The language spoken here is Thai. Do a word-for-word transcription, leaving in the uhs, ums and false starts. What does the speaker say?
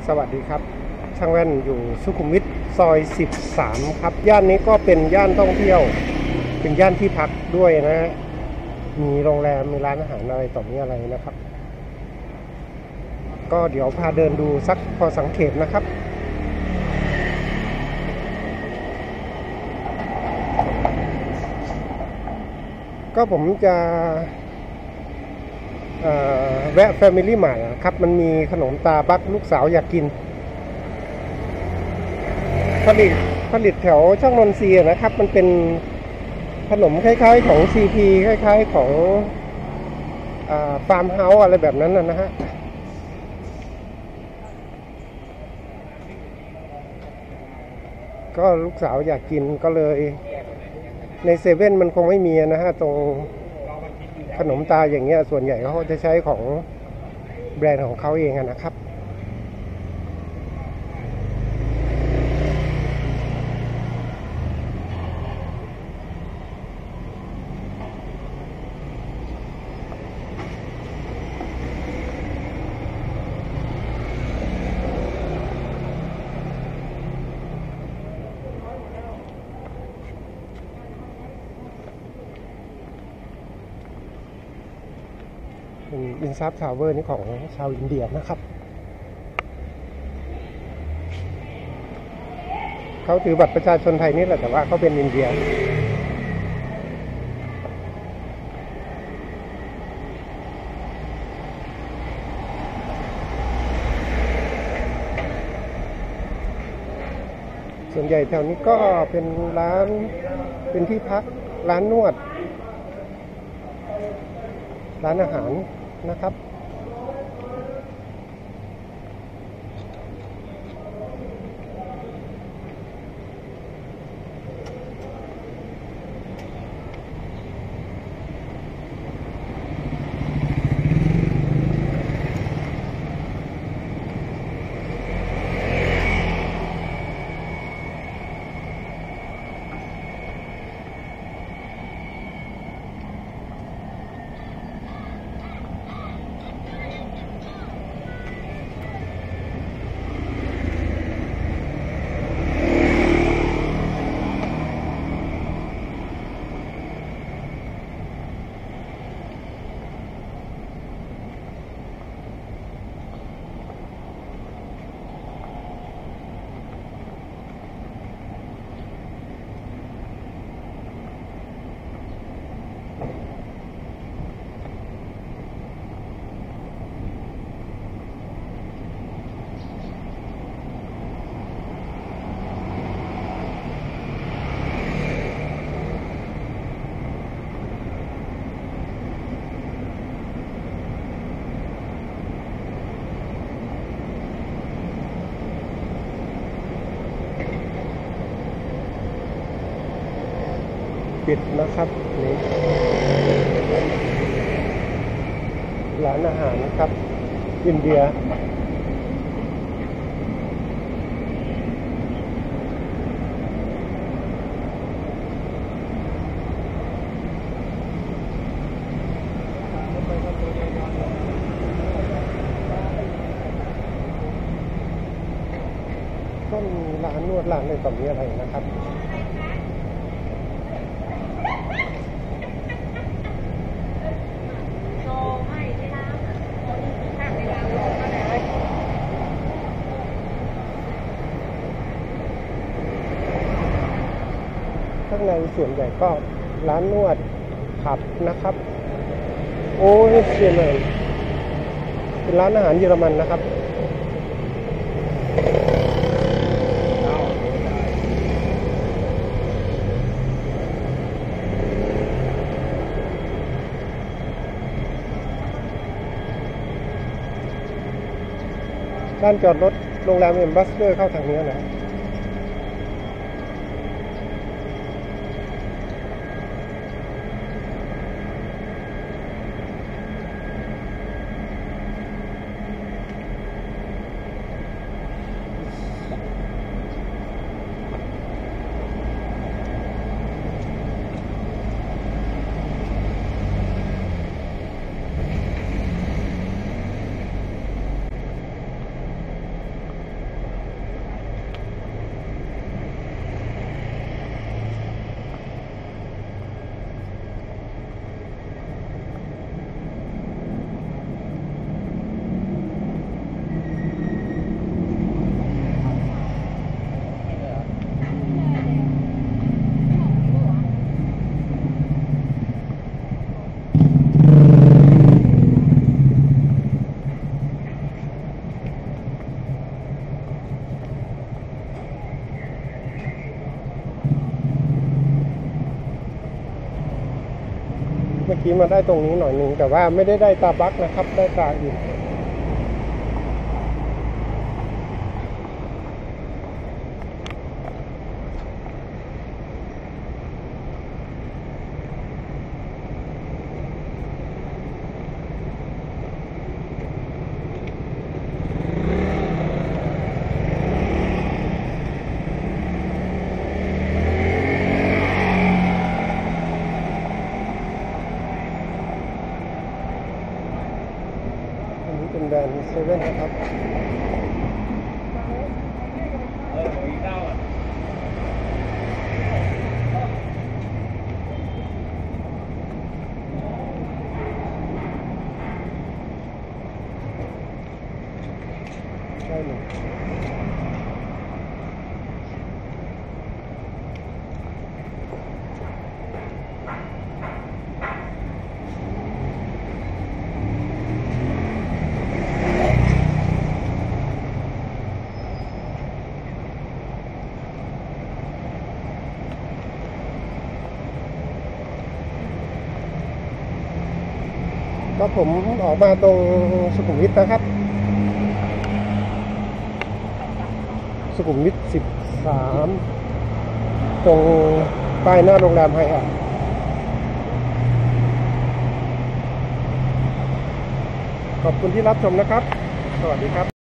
สวัสดีครับช่างแว่นอยู่สุขุมวิทซอยสิบสามครับย่านนี้ก็เป็นย่านท่องเที่ยวเป็นย่านที่พักด้วยนะฮะมีโรงแรมมีร้านอาหารอะไรต่อมีอะไรนะครับก็เดี๋ยวพาเดินดูสักพอสังเกตนะครับก็ผมจะแวะ Family Mart ครับมันมีขนมตาบักลูกสาวอยากกินผลิตผลิตแถวช่องนนทรีย์นะครับมันเป็นขนมคล้ายๆของ ซี พี คล้ายๆของฟาร์มเฮาส์อะไรแบบนั้นนะฮะก็ลูกสาวอยากกินก็เลยในเซเว่นมันคงไม่มีนะฮะตรงขนมตาอย่างเงี้ยส่วนใหญ่เขาจะใช้ของแบรนด์ของเขาเองนะครับอินซับทาวเวอร์นี่ของชาวอินเดียนะครับเขาถือบัตรประชาชนไทยนี่แหละแต่ว่าเขาเป็นอินเดียส่วนใหญ่แถวนี้ก็เป็นร้านเป็นที่พักร้านนวดร้านอาหารนะครับปิดนะครับนี่ร้านอาหารนะครับอินเดียก็มีร้านนวดร้านอะไรต่อมีอะไรนะครับข้างในส่วนใหญ่ก็ร้านนวดผับนะครับโอ้ยเชียเลยเป็นร้านอาหารเยอรมันนะครับการจอดรถโรงแรมเอ็มบัสเดอร์เข้าทางนี้นะมื่อกี้มาได้ตรงนี้หน่อยหนึ่งแต่ว่าไม่ได้ได้ตาบักนะครับ ได้ตาอื่นเป็นแบรนด์เซเว่นนะครับได้หนึ่งก็ผมออกมาตรงสุขุมวิทนะครับสุขุมวิทสิบสามตรงป้ายหน้าโรงแรมไฮแอทขอบคุณที่รับชมนะครับสวัสดีครับ